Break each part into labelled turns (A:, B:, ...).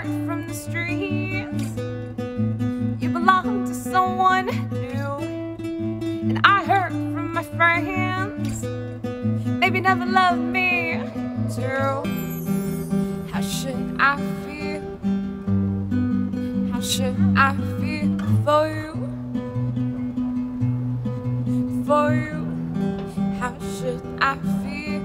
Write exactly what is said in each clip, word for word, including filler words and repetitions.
A: from the streets. You belong to someone new, and I heard from my friends maybe never loved me too. How should I feel? How should I feel for you? For you, how should I feel?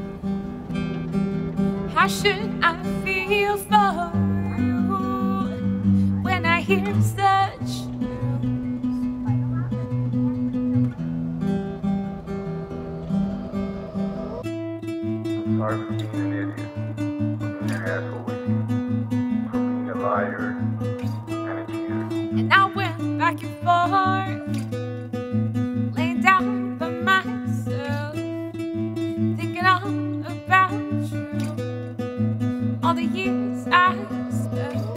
A: How should I feel for you when I hear such
B: I'm sorry for being an idiot, being an asshole with you, for being a liar and a cheater.
A: and I went back and forth, laying down by myself, thinking all about you, all the years I spent.